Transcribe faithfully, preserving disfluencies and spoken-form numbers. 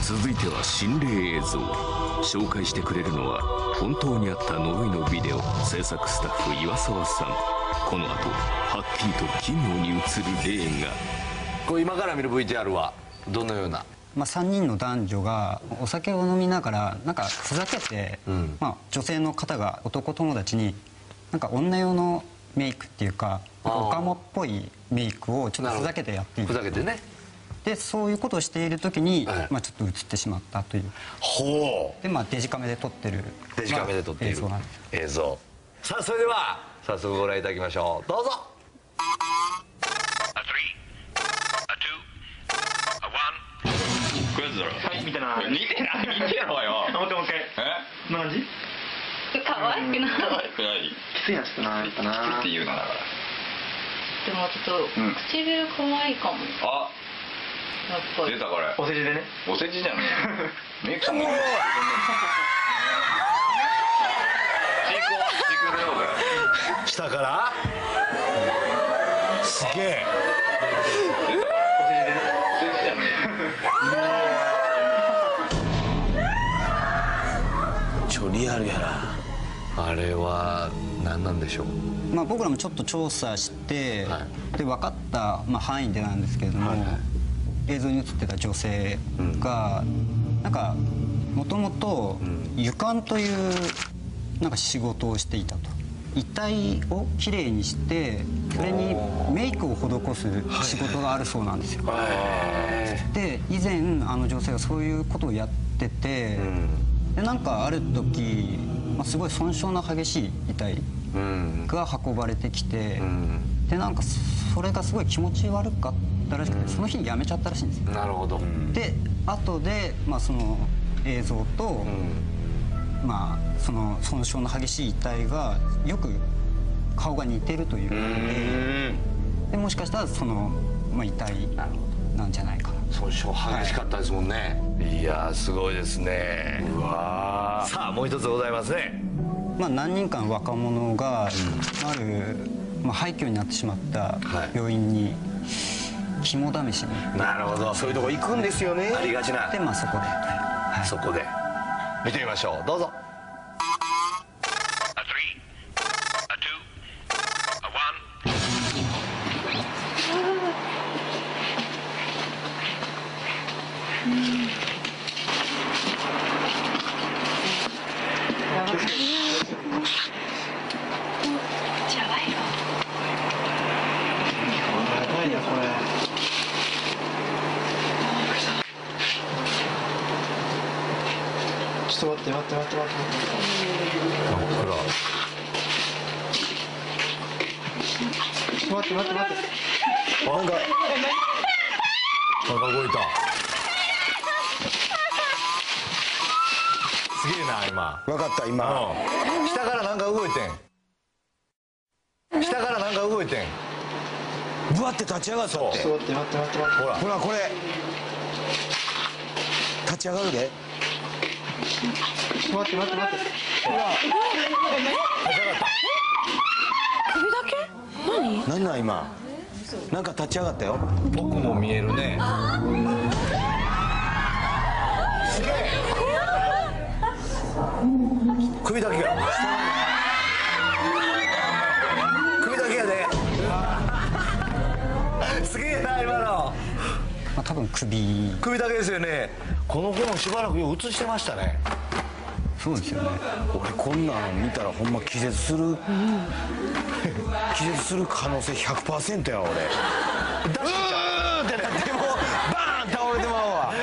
続いては心霊映像。紹介してくれるのは本当にあった呪いのビデオ制作スタッフ岩沢さん。この後はっきりと奇妙に映る霊が。 これ今から見る ブイティーアール はどのような？ まあ、さんにんの男女がお酒を飲みながらなんかふざけて、うん、まあ、女性の方が男友達になんか女用のメイクっていうかオカマっぽいメイクをちょっとふざけてやっている。 ふざけてね。でそういうことをしている時に、はい、まあちょっと映ってしまったという。 ほう。でまあデジカメで撮ってるデジカメで撮っている、まあ、映像映像。さあそれでは早速ご覧いただきましょう。どうぞ。 はい、見てない。見てない。見てろよ。もう一回もう一回。え？こんな感じ？ 可愛くない。 可愛くない。 きついやつないかな。 きついって言うなだから。 でもちょっと、うん、唇可愛いかも。 あ。 やっぱり。 出たこれ。 お世辞でね。 お世辞じゃねえ。メイクさんも。チークチークレオだ。 下から。すげえ。ちょリアルやな。あれは何なんでしょう。 まあ僕らもちょっと調査して、はい、で分かった、まあ、範囲でなんですけれども、はいはい、映像に映ってた女性が、うん、なんかもともと湯管というなんか仕事をしていたと。遺体をきれいにしてそれにメイクを施す仕事があるそうなんですよ。で以前あの女性がそういうことをやってて、でなんかある時、まあ、すごい損傷の激しい遺体が運ばれてきて、でなんかそれがすごい気持ち悪かったらしくてその日に辞めちゃったらしいんですよ。 なるほど。 で後で、まあ、その映像と、まあ、その損傷の激しい遺体がよく顔が似てるということで、でもしかしたらその、まあ、遺体なんじゃないかな。 損傷激しかったですもんね。はい、いやーすごいですね。うわー。さあもう一つございますね。 まあ、何人かの若者がある、まあ、廃墟になってしまった病院に肝試しに。 なるほど。そういうとこ行くんですよね。ありがちな。 でまあそこで、 はい、そこで見てみましょう。どうぞ。 ちょっと待って待って待って待って待ってちょっと待って待って待って。 なんかなんか動いた。すげえな今。分かった今。下からなんか動いてん。下からなんか動いてん。ぶわって立ち上がったって。 ちょっと待って待って待って待って。 ほらほらこれ立ち上がるで。 待って待って待って。ほら。 立ち上がった。 首だけ？何？ なんなん今。なんか立ち上がったよ。僕も見えるね。すげえ。首だけや。首だけやで。すげえな今の。 まあ多分首。 首だけですよね。この子もしばらくよう映してましたね。 そうですよね。 俺こんなん見たらほんま気絶する、うん、気絶する可能性 ひゃくパーセント や俺。